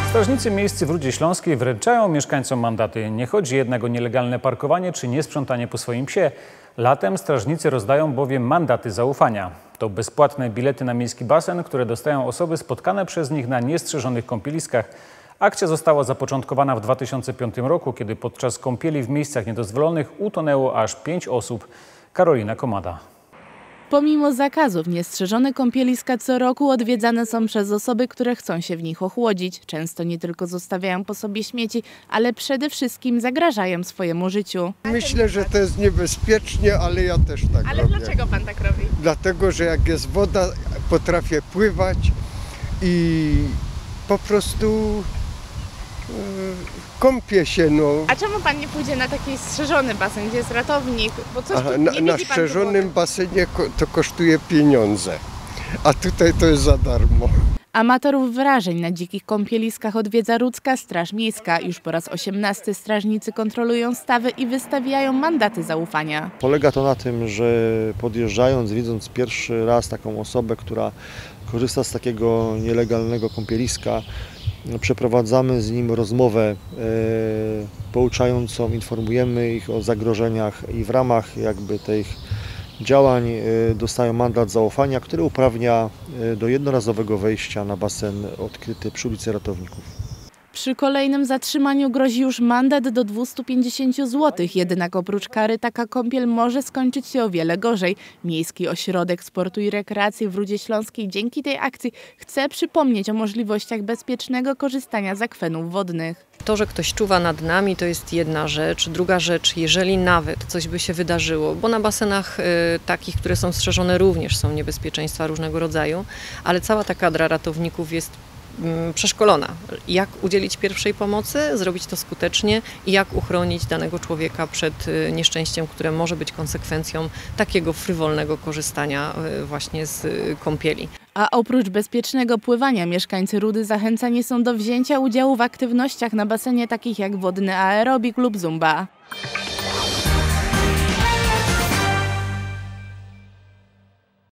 Strażnicy miejscy w Rudzie Śląskiej wręczają mieszkańcom mandaty. Nie chodzi jednak o nielegalne parkowanie czy niesprzątanie po swoim psie. Latem strażnicy rozdają bowiem mandaty zaufania. To bezpłatne bilety na miejski basen, które dostają osoby spotkane przez nich na niestrzeżonych kąpieliskach. Akcja została zapoczątkowana w 2005 roku, kiedy podczas kąpieli w miejscach niedozwolonych utonęło aż 5 osób. Karolina Komada. Pomimo zakazów, niestrzeżone kąpieliska co roku odwiedzane są przez osoby, które chcą się w nich ochłodzić. Często nie tylko zostawiają po sobie śmieci, ale przede wszystkim zagrażają swojemu życiu. Myślę, że to jest niebezpiecznie, ale ja też tak robię. Ale dlaczego pan tak robi? Dlatego, że jak jest woda, potrafię pływać i po prostu kąpię się. A czemu pan nie pójdzie na taki strzeżony basen, gdzie jest ratownik? Bo coś na strzeżonym basenie to kosztuje pieniądze, a tutaj to jest za darmo. Amatorów wrażeń na dzikich kąpieliskach odwiedza Rudzka Straż Miejska. Już po raz 18 strażnicy kontrolują stawy i wystawiają mandaty zaufania. Polega to na tym, że podjeżdżając, widząc pierwszy raz taką osobę, która korzysta z takiego nielegalnego kąpieliska, przeprowadzamy z nim rozmowę pouczającą, informujemy ich o zagrożeniach i w ramach jakby tych działań dostają mandat zaufania, który uprawnia do jednorazowego wejścia na basen odkryty przy ulicy Ratowników. Przy kolejnym zatrzymaniu grozi już mandat do 250 zł, jednak oprócz kary taka kąpiel może skończyć się o wiele gorzej. Miejski Ośrodek Sportu i Rekreacji w Rudzie Śląskiej dzięki tej akcji chce przypomnieć o możliwościach bezpiecznego korzystania z akwenów wodnych. To, że ktoś czuwa nad nami, to jest jedna rzecz. Druga rzecz, jeżeli nawet coś by się wydarzyło, bo na basenach takich, które są strzeżone, również są niebezpieczeństwa różnego rodzaju, ale cała ta kadra ratowników jest przeszkolona, jak udzielić pierwszej pomocy, zrobić to skutecznie i jak uchronić danego człowieka przed nieszczęściem, które może być konsekwencją takiego frywolnego korzystania właśnie z kąpieli. A oprócz bezpiecznego pływania mieszkańcy Rudy zachęcani są do wzięcia udziału w aktywnościach na basenie takich jak wodny aerobik lub zumba.